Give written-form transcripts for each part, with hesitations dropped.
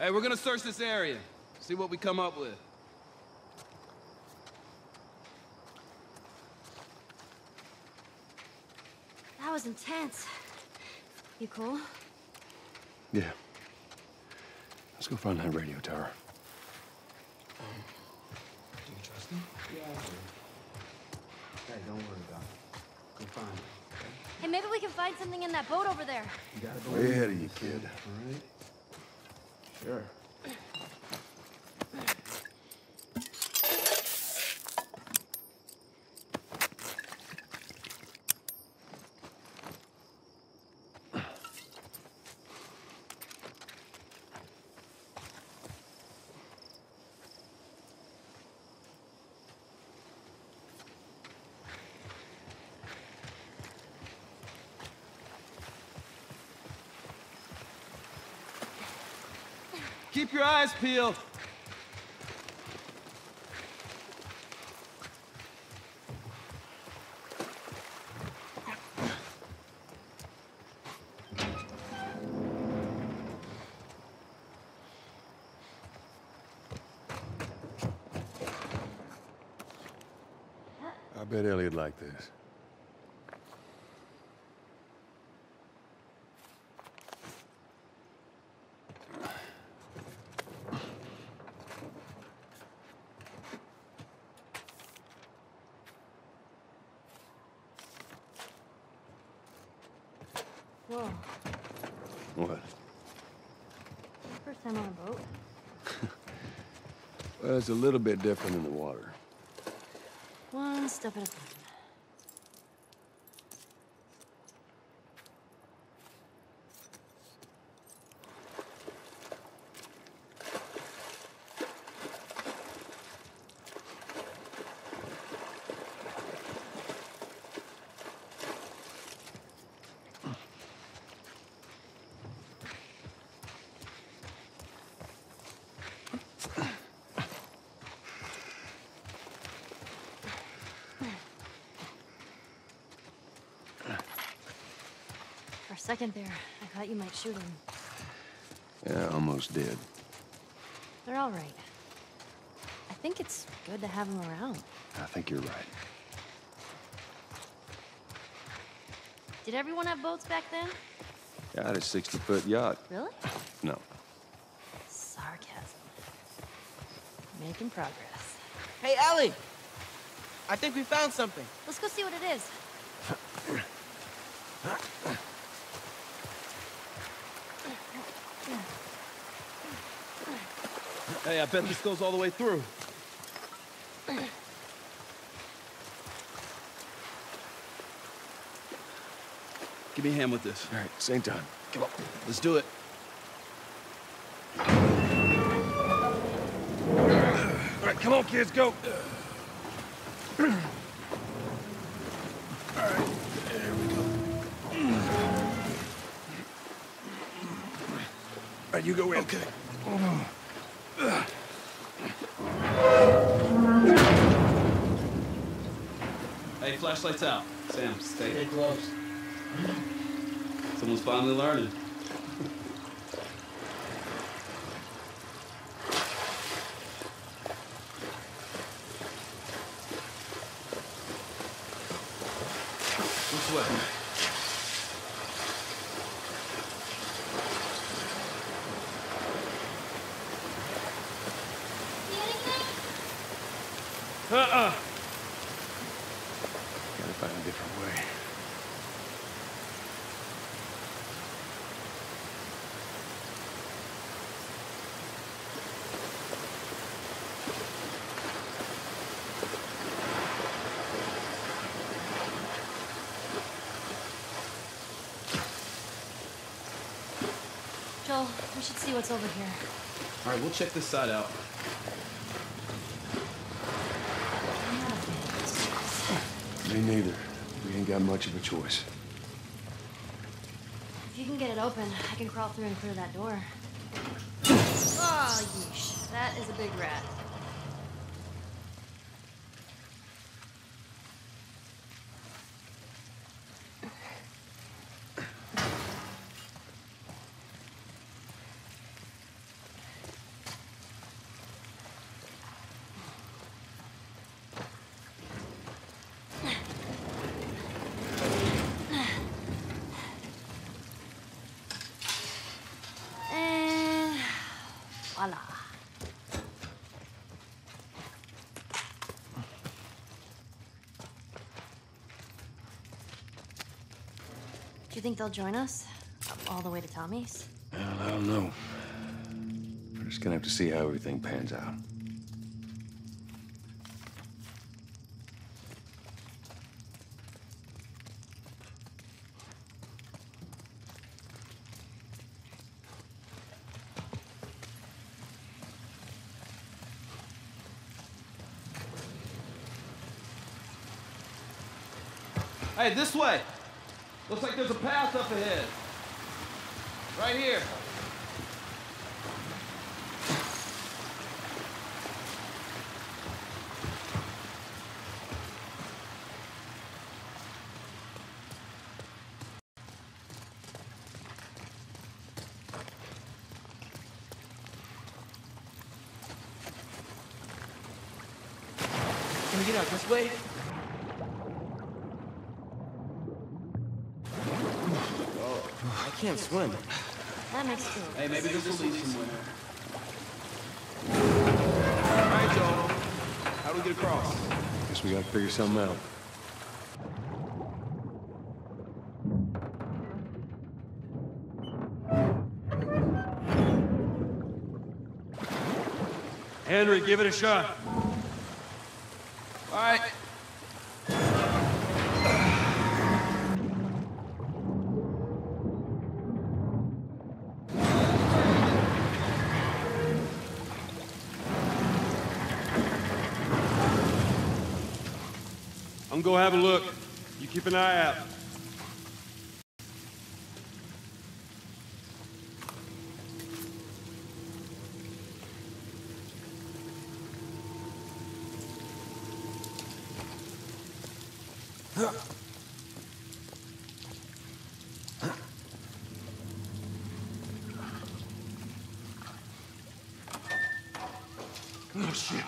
Hey, we're gonna search this area. See what we come up with. That was intense. You cool? Yeah. Let's go find that radio tower. Do you trust him? Yeah, I do. Hey, don't worry about it. Go find it. Okay? Hey, maybe we can find something in that boat over there. You gotta Way ahead of you, kid. All right. Sure. Keep your eyes peeled. I bet Ellie'd like this. Whoa. What? First time on a boat. Well, it's a little bit different in the water. One step at a time. For a second there, I thought you might shoot him. Yeah, almost did. They're all right. I think it's good to have them around. I think you're right. Did everyone have boats back then? Yeah, I had a 60-foot yacht. Really? No. Sarcasm. Making progress. Hey, Ellie! I think we found something. Let's go see what it is. Hey, I bet this goes all the way through. Give me a hand with this. All right, same time. Come on. Let's do it. All right, come on, kids, go. All right, there we go. All right, you go in. Okay. Hey, flashlight's out. Sam, stay close. Someone's finally learning. Which way? See anything? Gotta find a different way. Joel, we should see what's over here. All right, we'll check this side out. I'm not a fan. Me neither. We ain't got much of a choice. If you can get it open, I can crawl through and clear that door. Oh, yeesh. That is a big rat. Voila. Do you think they'll join us? All the way to Tommy's? Well, I don't know. We're just gonna have to see how everything pans out. Hey, this way! Looks like there's a path up ahead. Right here. Can we get out this way? I can't swim. That makes two. Hey, maybe this will lead somewhere. All right, Joel. How do we get across? Guess we gotta figure something out. Henry, give it a shot. All right. I'm gonna go have a look. You keep an eye out. Oh, shit.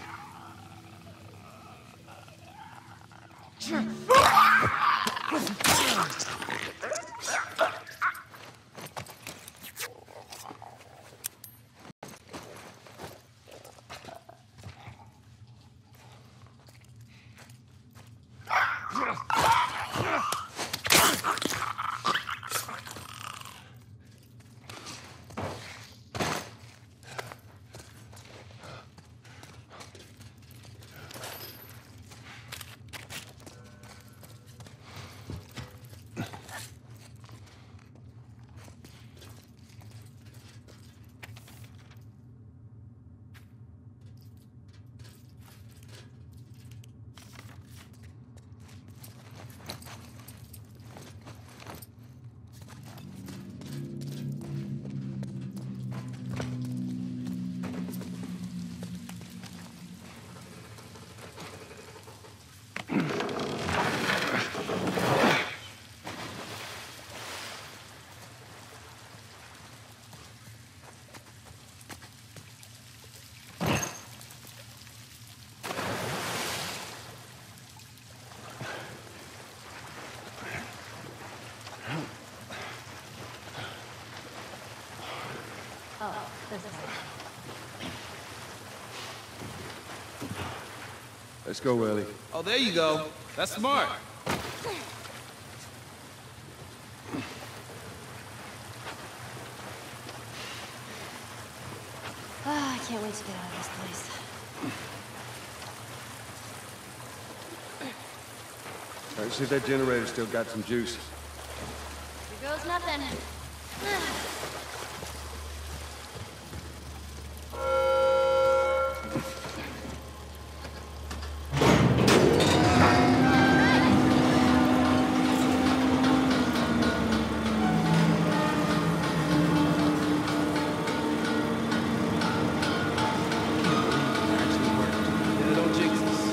Oh, this is Let's go, Ellie. Oh, there you go. That's smart. I can't wait to get out of this place. All right, see if that generator's still got some juice. Here goes nothing. Yeah, don't jinx us.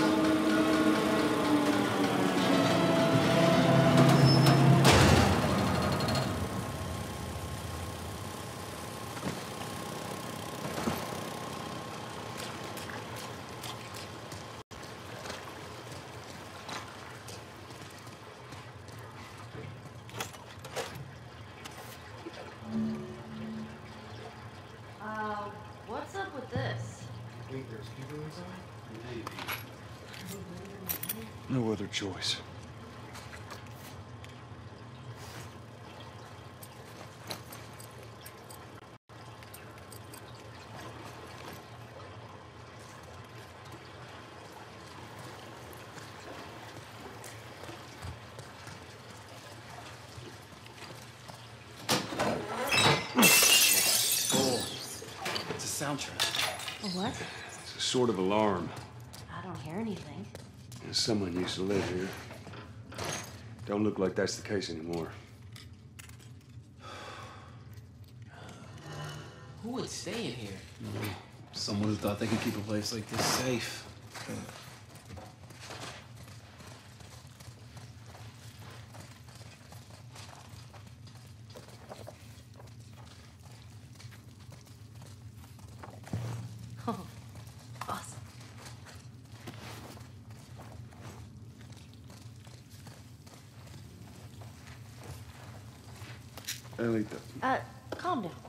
There's people inside? Maybe. No other choice. Soundtrack. A what? It's a sort of alarm. I don't hear anything. And someone used to live here. Don't look like that's the case anymore. Who would stay in here? Someone who thought they could keep a place like this safe. Oh, awesome. Ellie, Calm down.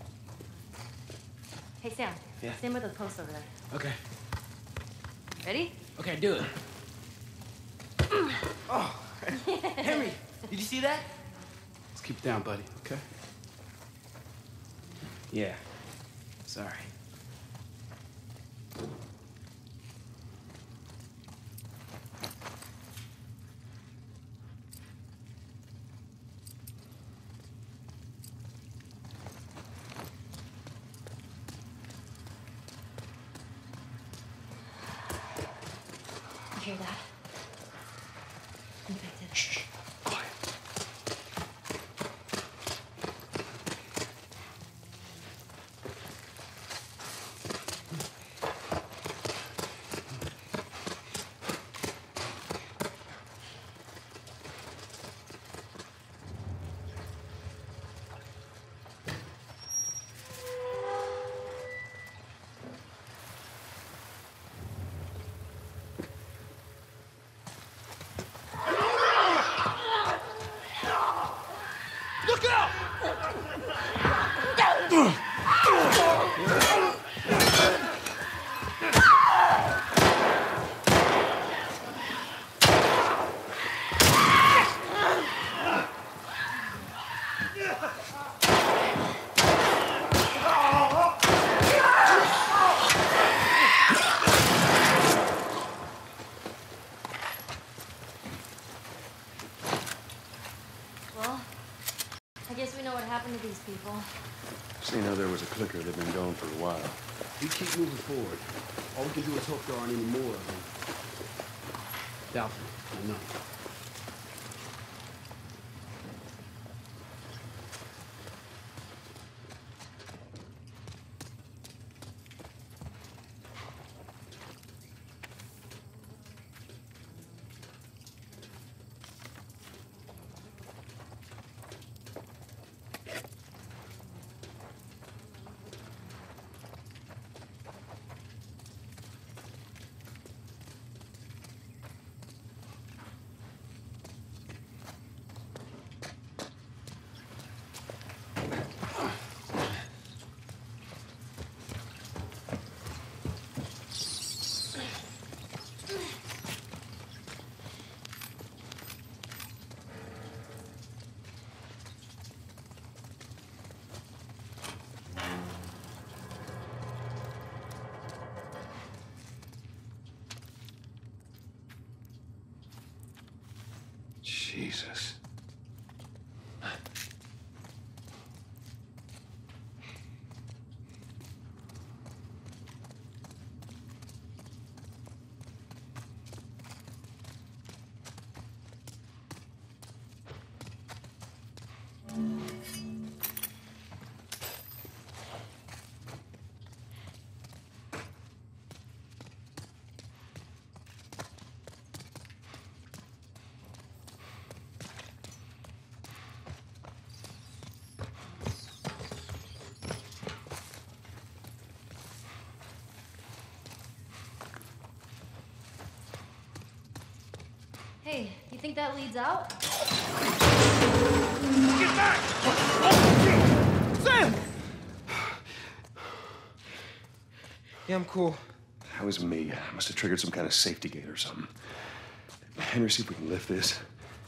Hey, Sam. Yeah? Stand by the post over there. Okay. Ready? Okay, do it. Oh, Henry, did you see that? Let's keep it down, buddy, okay? Yeah. Sorry. You hear that? Infected. shh, quiet. Well, I guess we know what happened to these people. Seen how there was a clicker that'd been gone for a while. We keep moving forward. All we can do is hope there aren't any more of them. Doubtful. I know. Jesus. Hey, you think that leads out? Get back! Sam! Yeah, I'm cool. That was me. I must have triggered some kind of safety gate or something. Henry, see if we can lift this.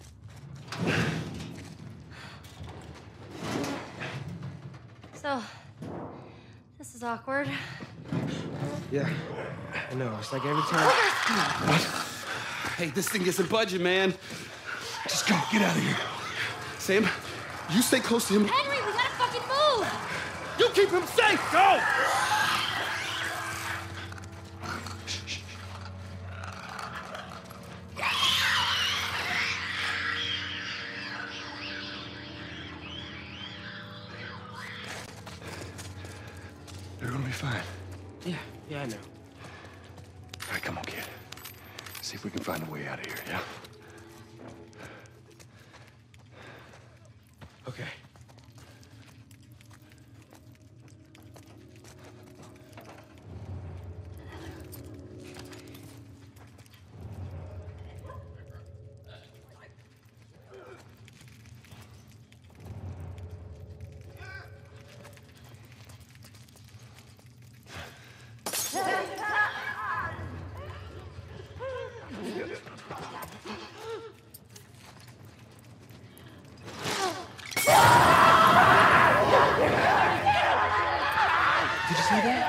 So, this is awkward. Yeah, I know. It's like every time. Hey, this thing isn't budging, man. Just go. Get out of here. Sam, you stay close to him. Henry, we gotta fucking move! You keep him safe. Go! They're gonna be fine. Yeah, I know. All right, come on, kid. See if we can find a way out of here, yeah? Okay. Did you see that?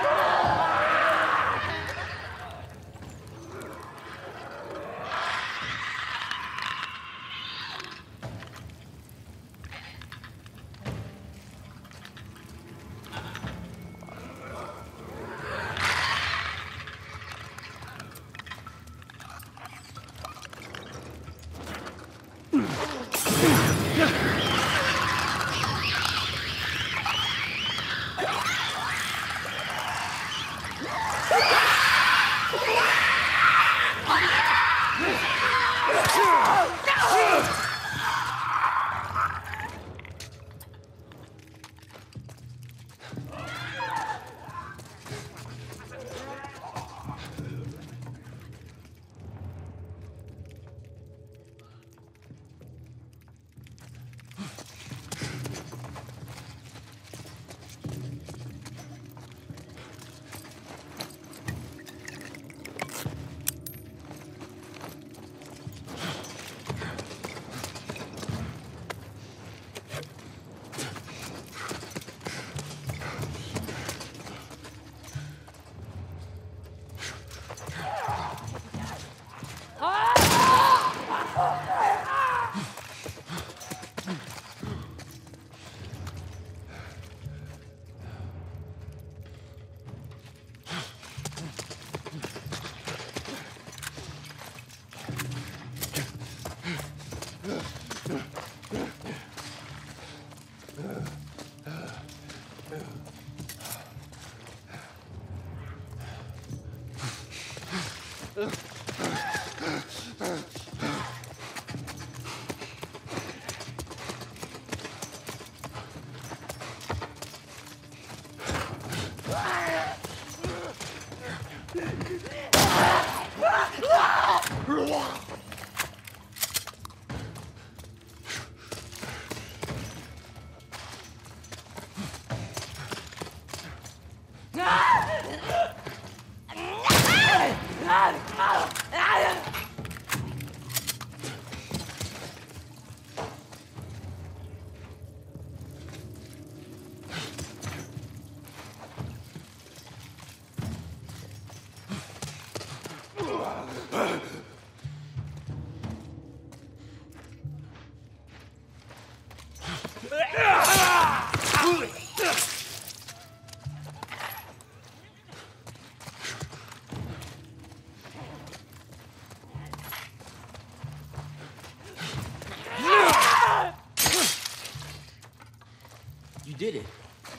You did it.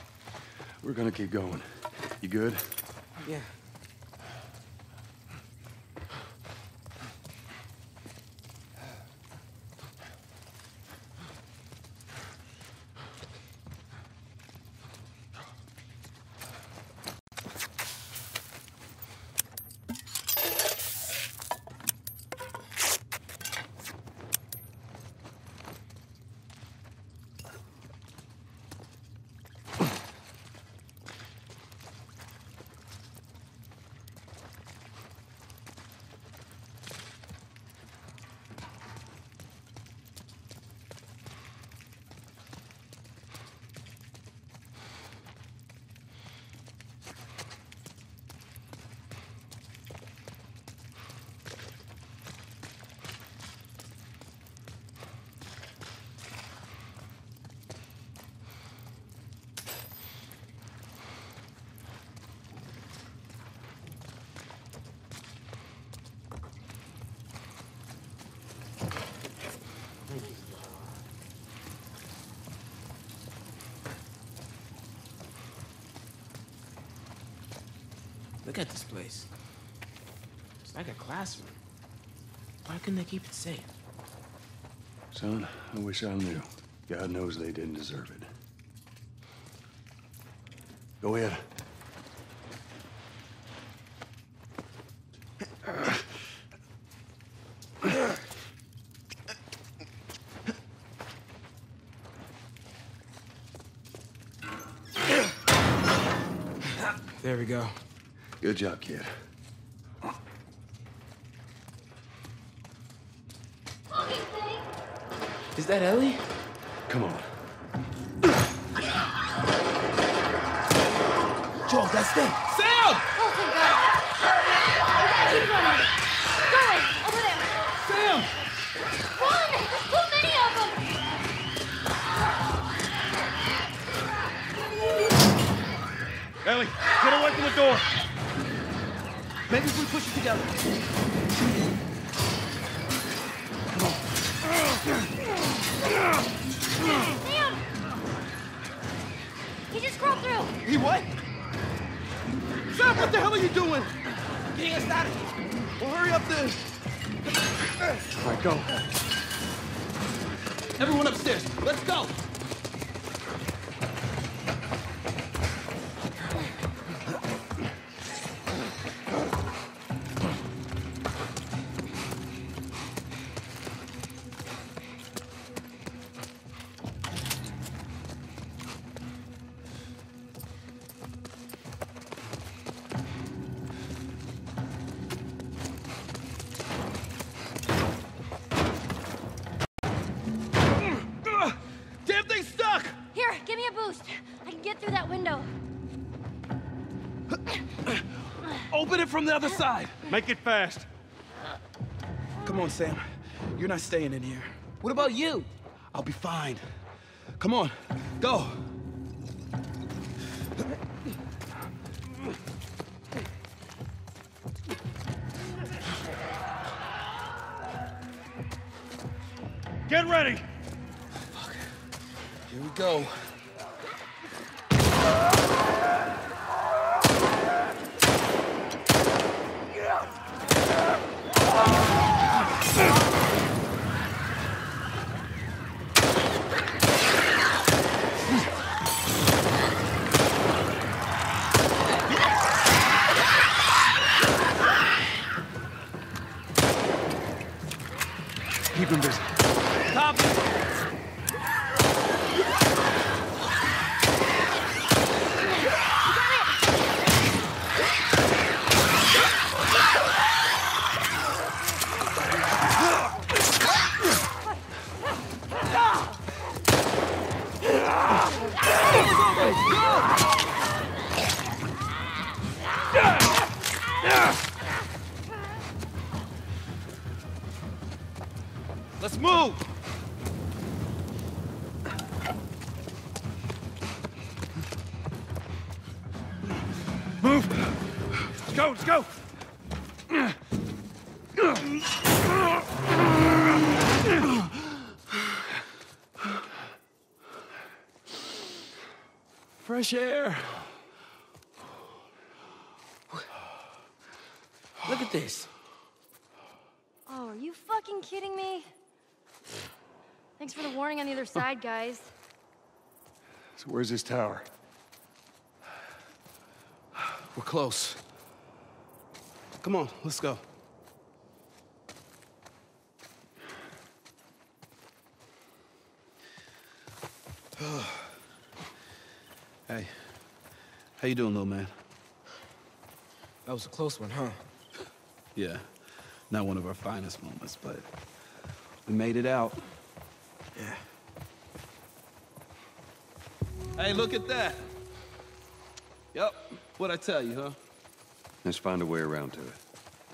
We're gonna keep going. You good? Yeah. Look at this place. It's like a classroom. Why couldn't they keep it safe? Son, I wish I knew. God knows they didn't deserve it. Go ahead. There we go. Good job, kid. Is that Ellie? Come on. Joel, that's them. Sam! Oh, thank God. We gotta keep running. Go away, over there. Sam! Run! There's too many of them. Ellie, get away from the door. Maybe if we push it together. Sam! He just crawled through. He what? Sam, what the hell are you doing? Getting us out of here. Well, hurry up then. All right, go. Everyone upstairs. Let's go. Damn thing's stuck! Here, give me a boost. I can get through that window. Open it from the other side. Make it fast. Come on, Sam. You're not staying in here. What about you? I'll be fine. Come on, go. Get ready. Here we go. Keep him busy. Copy. Let's move! Move. Let's go, let's go. Fresh air. Look at this. Oh, are you fucking kidding me? Thanks for the warning on the other side, guys. So where's this tower? We're close. Come on, let's go. Hey, how you doing, little man? That was a close one, huh? Yeah, not one of our finest moments, but we made it out. Yeah. Hey, look at that. Yep, what'd I tell you, huh? Let's find a way around to it.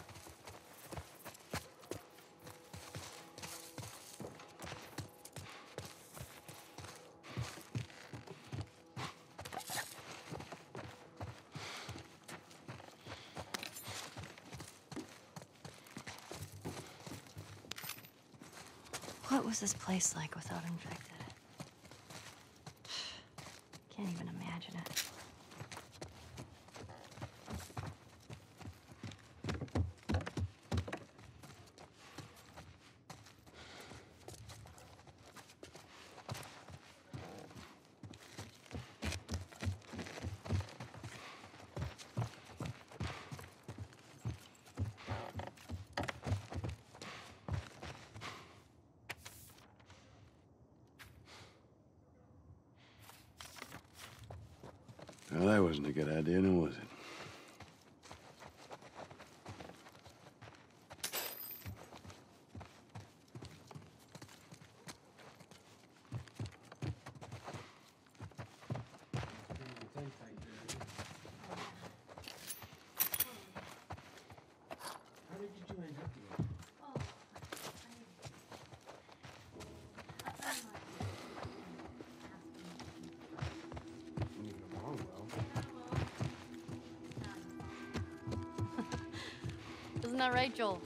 What was this place like without infected? Can't even imagine it. Well, that wasn't a good idea, now was it? Isn't that right, Joel?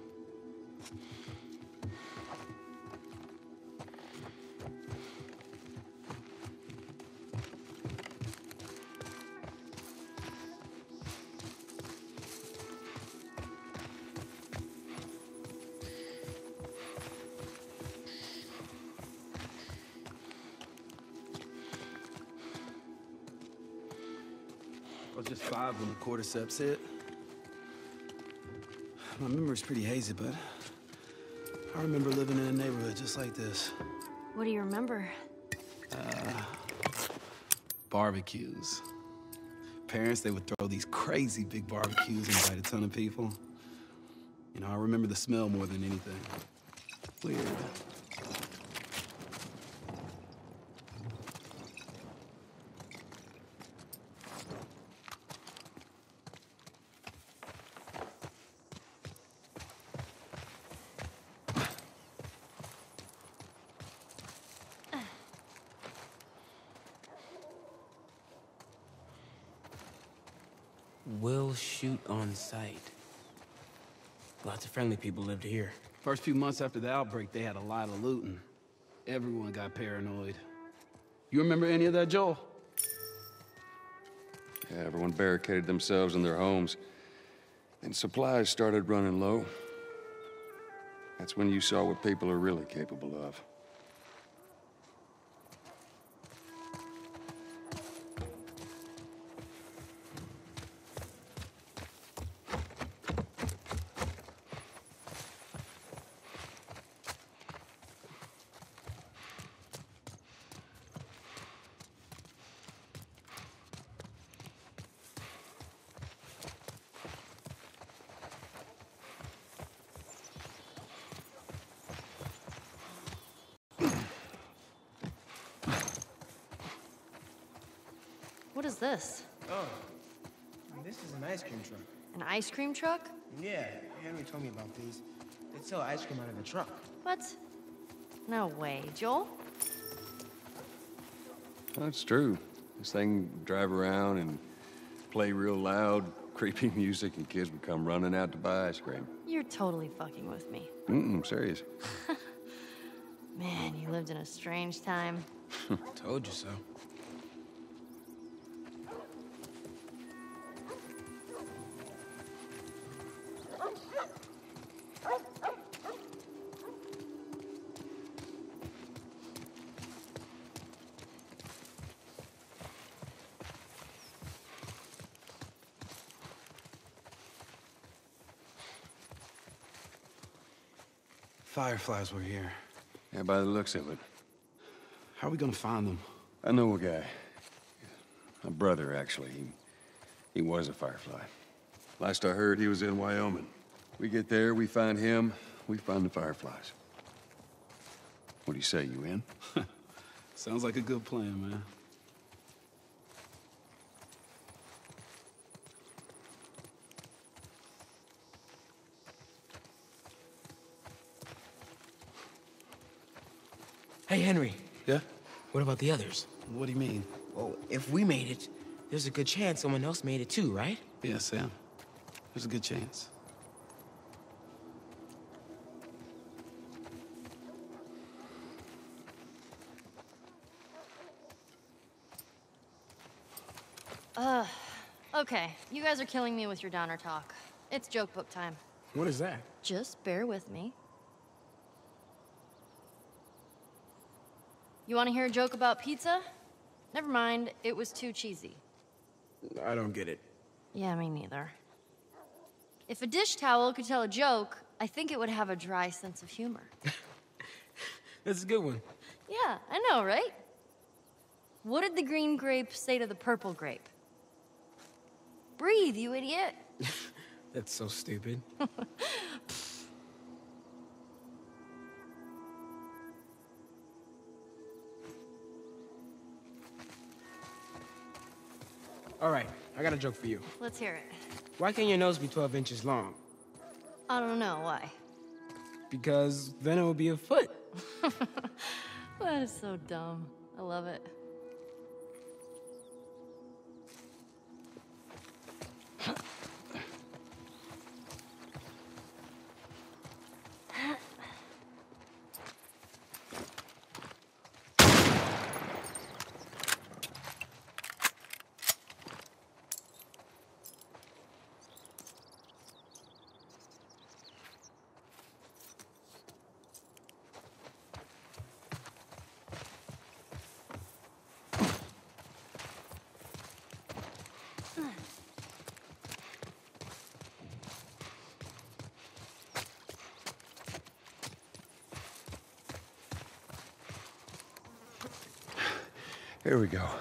I was just 5 when the cordyceps hit. My memory's pretty hazy, but I remember living in a neighborhood just like this. What do you remember? Barbecues. Parents, they would throw these crazy big barbecues and invite a ton of people. You know, I remember the smell more than anything. Weird. We'll shoot on sight. Lots of friendly people lived here. First few months after the outbreak, they had a lot of looting. Everyone got paranoid. You remember any of that, Joel? Yeah, everyone barricaded themselves in their homes. And supplies started running low. That's when you saw what people are really capable of. What is this? Oh, this is an ice cream truck. An ice cream truck? Yeah, Henry told me about these. They sell ice cream out of the truck. What? No way, Joel? That's true. This thing would drive around and play real loud, creepy music, and kids would come running out to buy ice cream. You're totally fucking with me. Serious. Man, you lived in a strange time. Told you so. Fireflies were here. Yeah, by the looks of it. How are we gonna find them? I know a guy. A brother, actually. He was a Firefly. Last I heard, he was in Wyoming. We get there, we find him, we find the Fireflies. What do you say, you in? Sounds like a good plan, man. Hey, Henry. Yeah? What about the others? What do you mean? Well, if we made it, there's a good chance someone else made it too, right? Yeah, Sam. There's a good chance. Okay. You guys are killing me with your downer talk. It's joke book time. What is that? Just bear with me. You want to hear a joke about pizza? Never mind, it was too cheesy. I don't get it. Yeah, me neither. If a dish towel could tell a joke, I think it would have a dry sense of humor. That's a good one. Yeah, I know, right? What did the green grape say to the purple grape? Breathe, you idiot. That's so stupid. All right, I got a joke for you. Let's hear it. Why can't your nose be 12 inches long? I don't know, why? Because then it would be a foot. That is so dumb. I love it. Here we go.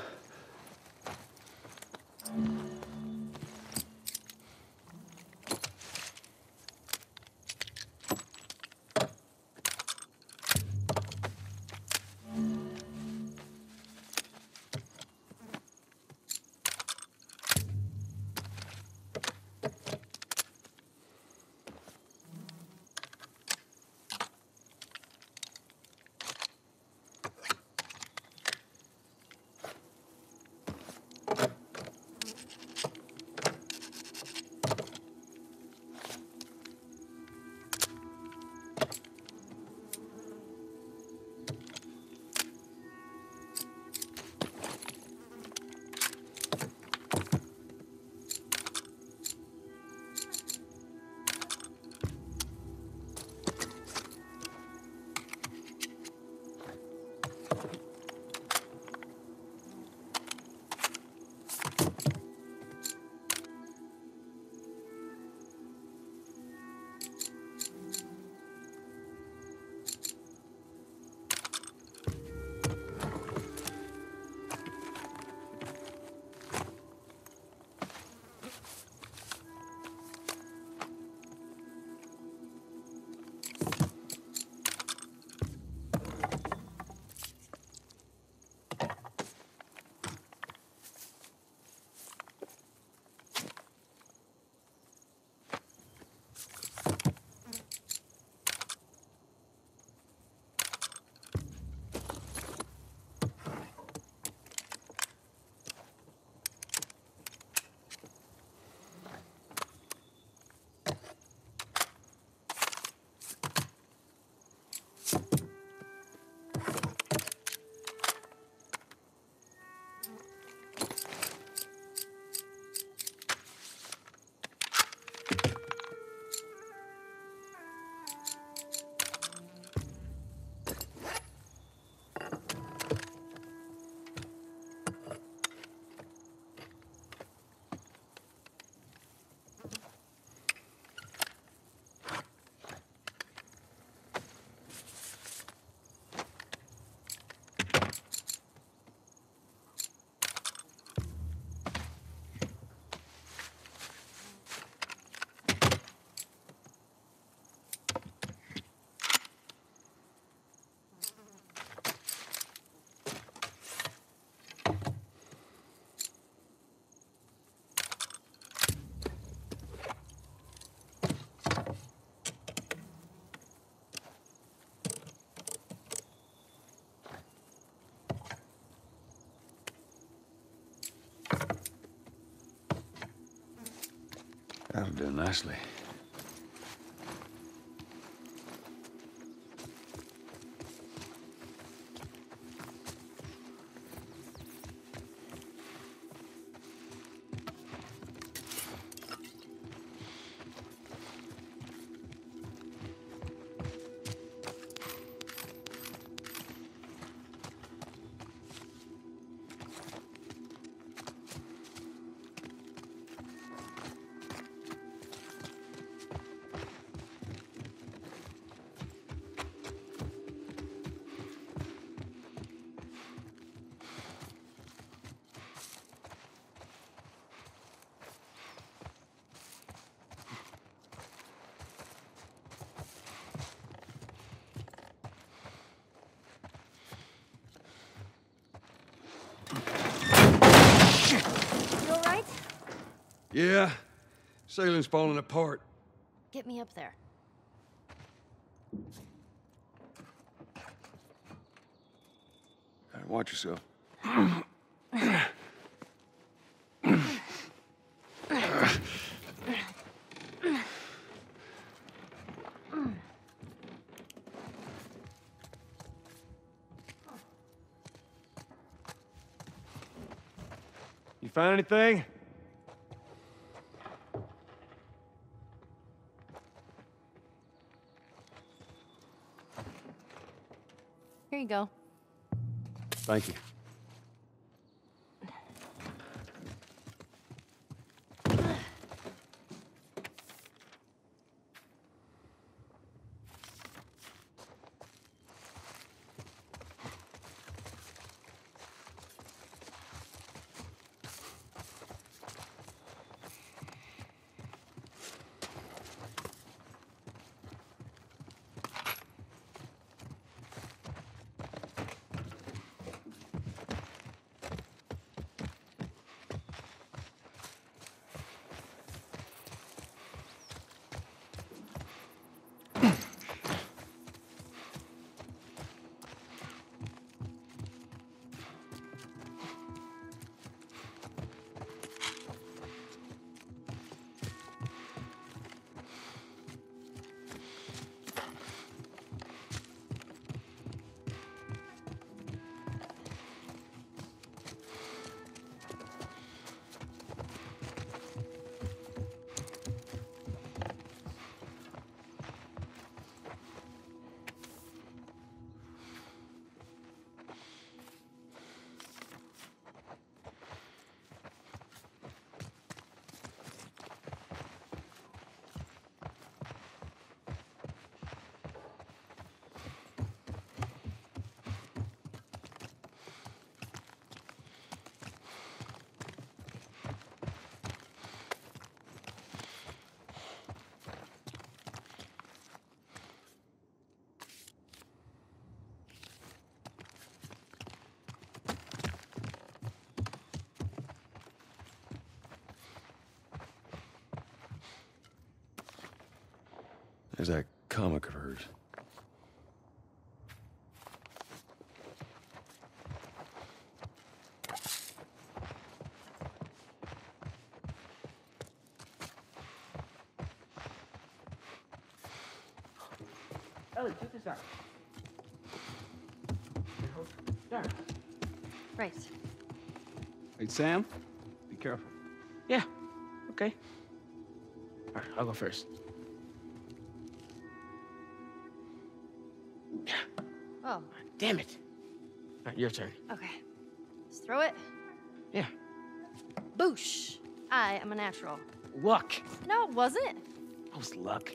That'll do nicely. Yeah, sailing's falling apart. Get me up there. All right, watch yourself. You find anything? Here you go. Thank you. There's that comic of hers. Ellie, check this out. There. Right. Hey, Sam, be careful. Yeah. Okay. All right, I'll go first. Oh, Damn it. All right, your turn. okay. Just throw it. Yeah. Boosh. I am a natural. Luck. No, it wasn't. That was luck.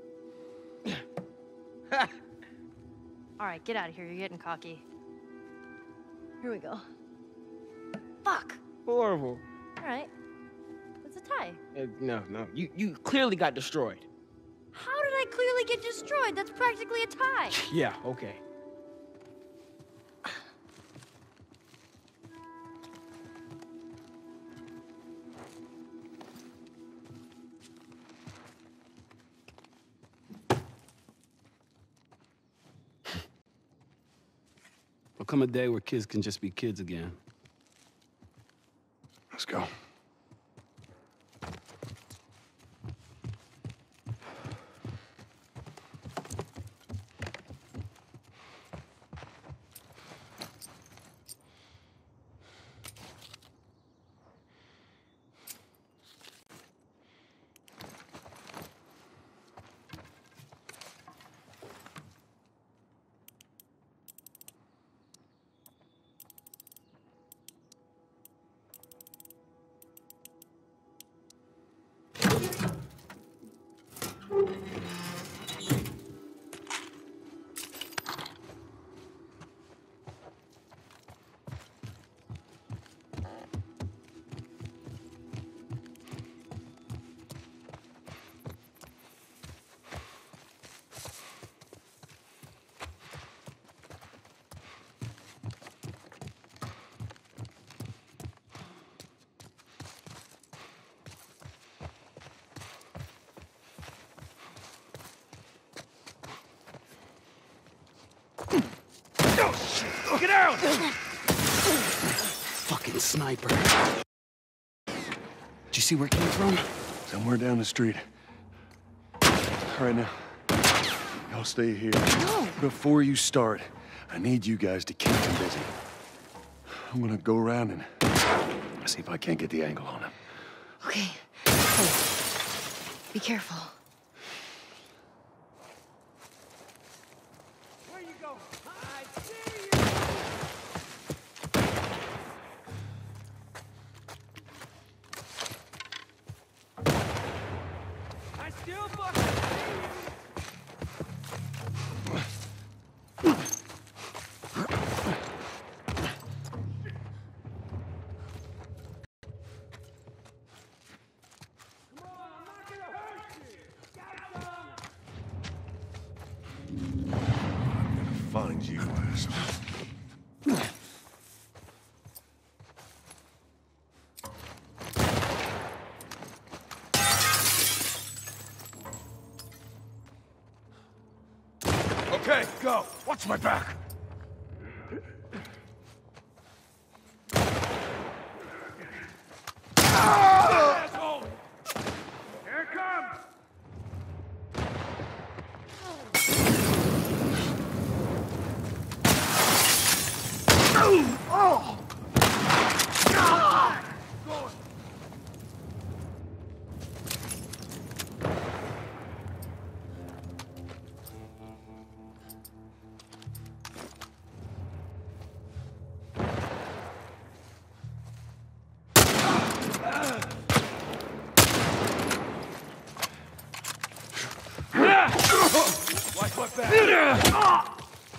All right, get out of here. You're getting cocky. Here we go. Fuck. Horrible. All right. It's a tie. No. You clearly got destroyed. How did I clearly get destroyed? That's practically a tie. Yeah, okay. There'll come a day where kids can just be kids again. Let's go. Get out! Fucking sniper. Did you see where it came from? Somewhere down the street. All right, now. Y'all stay here. No. Before you start, I need you guys to keep him busy. I'm gonna go around and see if I can't get the angle on him. Okay. Hey, be careful. Where you go? I see you! I still fucking see you! Find you, asshole. Okay, go. Watch my back. Asshole! Here it comes! Watch my back.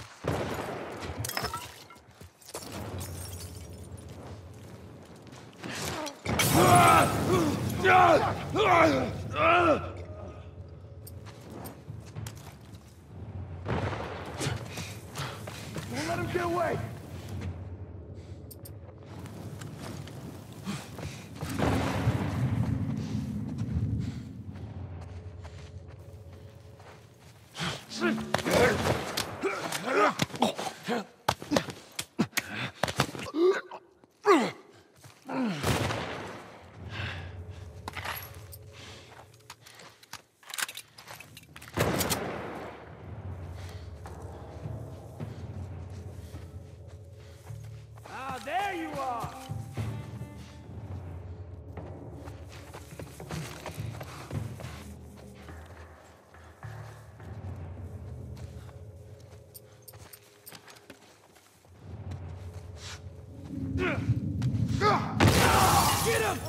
Don't let him get away. Ah, there you are. Get him!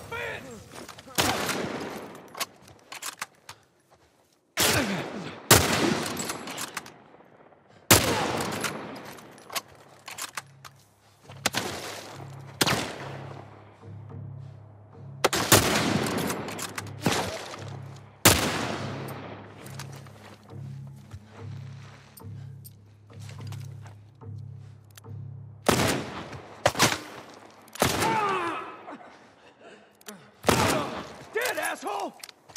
Dead, asshole!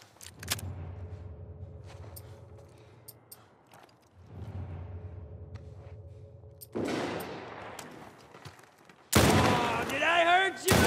Oh, did I hurt you?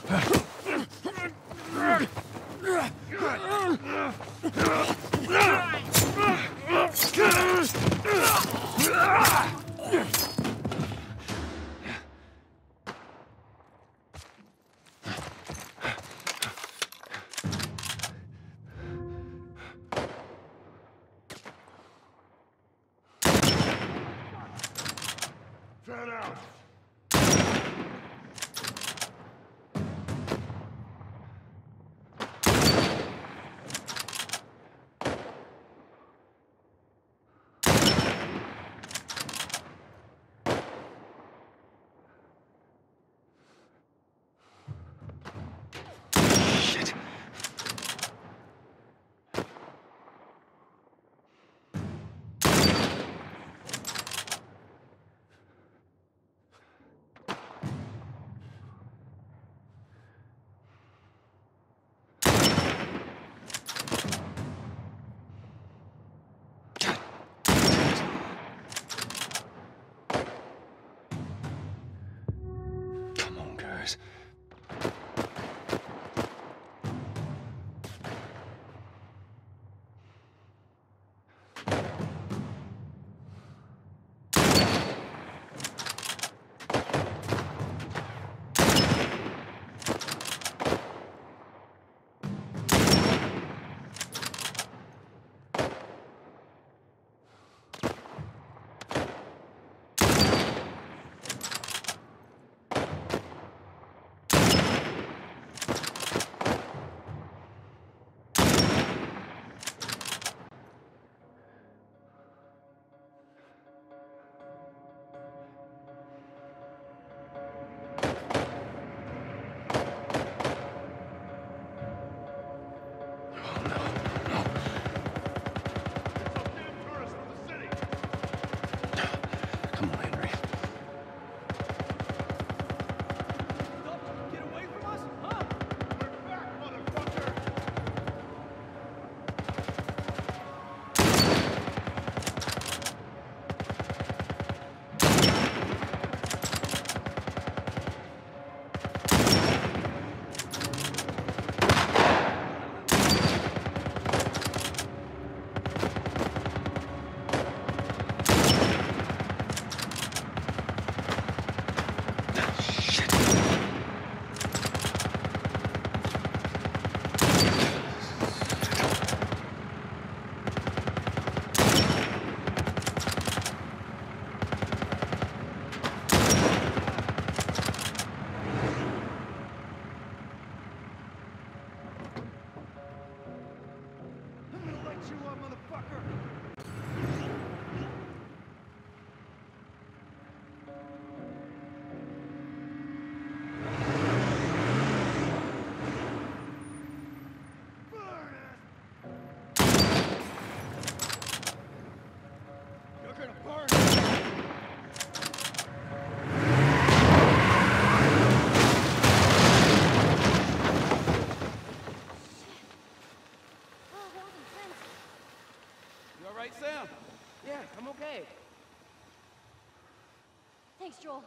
Thanks, Joel.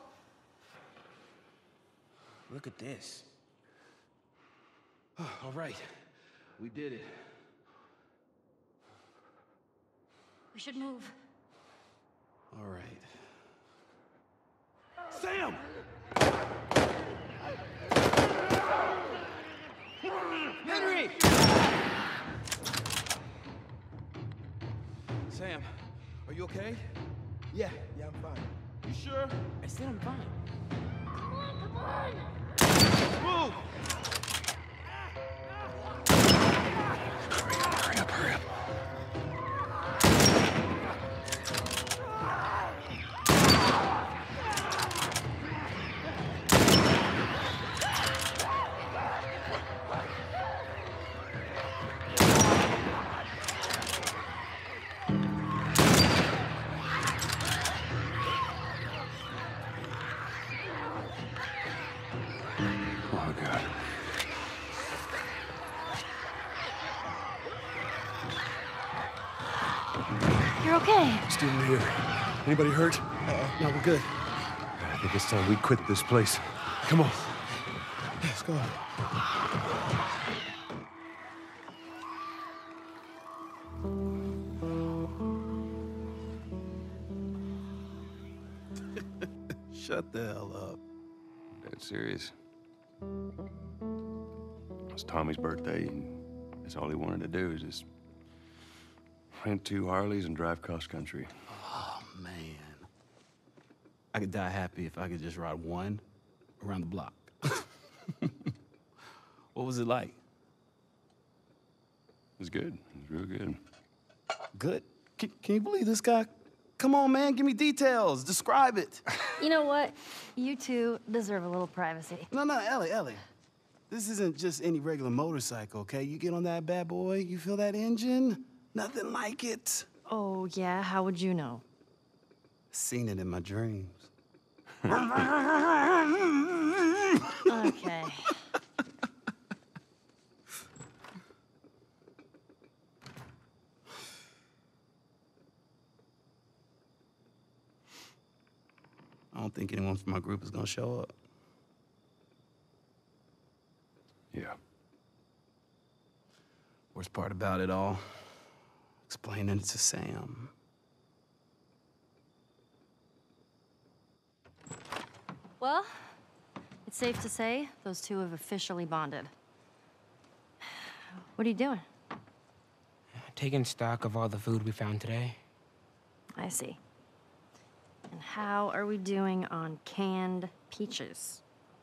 Look at this. All right. We did it. We should move. All right. Sam! Henry! Sam, are you okay? Yeah, I'm fine. You sure? I said I'm fine. Come on! Move! Hurry up. Oh, God. You're okay. Still here. Anybody hurt? No, we're good. I think it's time we quit this place. Come on. Let's go. Shut the hell up. Dead serious. It's Tommy's birthday, and that's all he wanted to do is just rent 2 Harleys and drive cross country. Oh, man. I could die happy if I could just ride one around the block. What was it like? It was good. It was real good. Good? Can you believe this guy? Come on, man, give me details. Describe it. You know what? You two deserve a little privacy. No, Ellie. This isn't just any regular motorcycle, okay? You get on that bad boy, you feel that engine? Nothing like it. Oh, yeah? How would you know? Seen it in my dreams. Okay. I don't think anyone from my group is gonna show up. Yeah. Worst part about it all, explaining it to Sam. Well, it's safe to say those two have officially bonded. What are you doing? Taking stock of all the food we found today. I see. And how are we doing on canned peaches?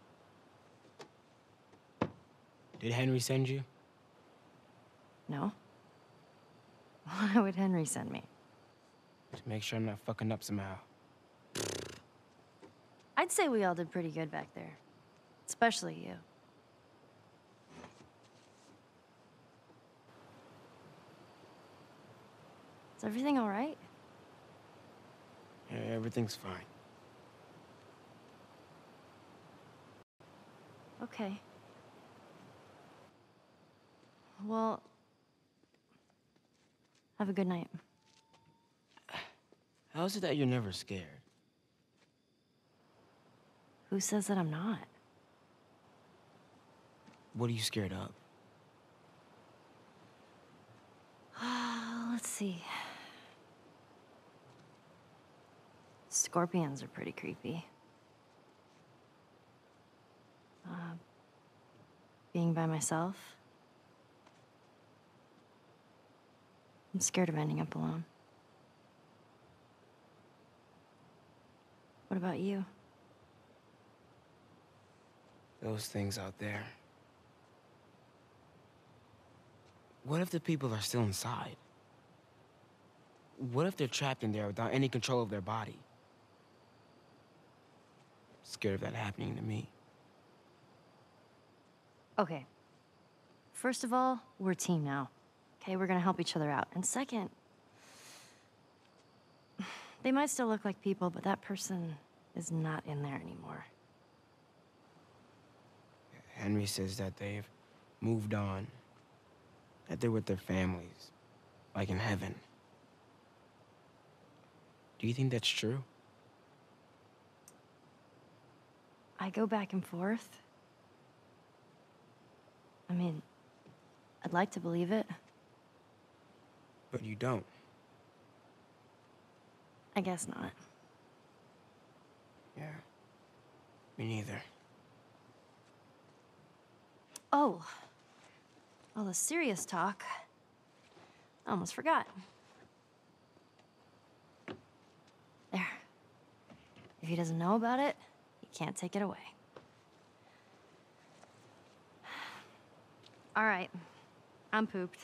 Did Henry send you? No? Why would Henry send me? To make sure I'm not fucking up somehow. I'd say we all did pretty good back there. Especially you. Is everything all right? Yeah, everything's fine. Okay. Well, have a good night. How is it that you're never scared? Who says that I'm not? What are you scared of? Let's see. Scorpions are pretty creepy. Being by myself. I'm scared of ending up alone. What about you? Those things out there. What if the people are still inside? What if they're trapped in there without any control of their body? Scared of that happening to me. Okay. First of all, we're a team now. Okay, we're gonna help each other out. And second, they might still look like people, but that person is not in there anymore. Henry says that they've moved on. That they're with their families, like in heaven. Do you think that's true? I go back and forth. I mean, I'd like to believe it. But you don't. I guess not. Yeah. Me neither. Oh. All the serious talk. I almost forgot. There. If he doesn't know about it, he can't take it away. All right. I'm pooped.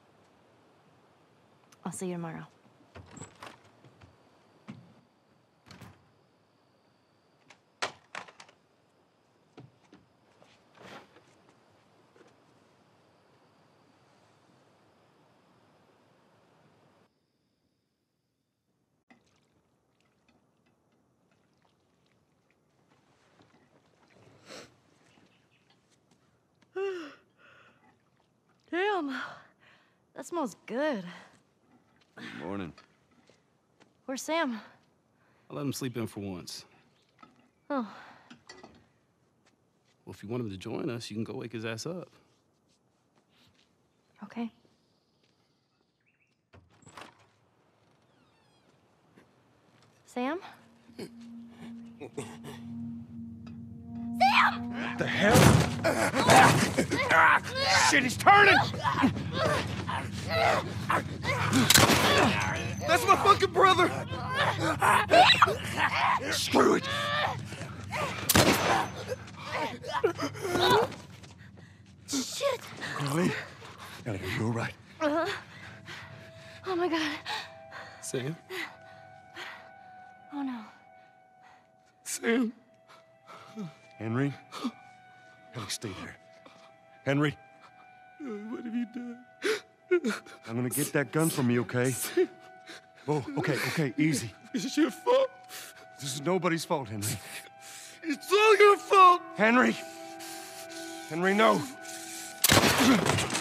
I'll see you tomorrow. Damn. That smells good. Good morning. Where's Sam? I let him sleep in for once. Oh. Well, if you want him to join us, you can go wake his ass up. Okay. Sam? The hell? Shit, he's turning! That's my fucking brother! Screw it! Shit! Ellie? Ellie, are you all right? Oh my god. Sam? Oh no. Sam? Henry? Ellie, stay there. Henry? What have you done? I'm gonna get that gun from you, okay? Oh, okay, easy. It's your fault. This is nobody's fault, Henry. It's all your fault. Henry! Henry, no!